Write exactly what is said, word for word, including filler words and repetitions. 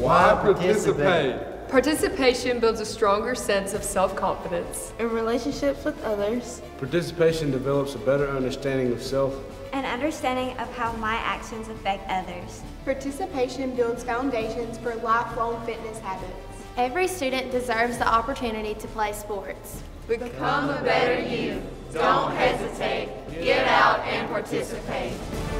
Why participate? Participation builds a stronger sense of self-confidence. In relationships with others. Participation develops a better understanding of self. An understanding of how my actions affect others. Participation builds foundations for lifelong fitness habits. Every student deserves the opportunity to play sports. Become a better you. Don't hesitate. Get out and participate.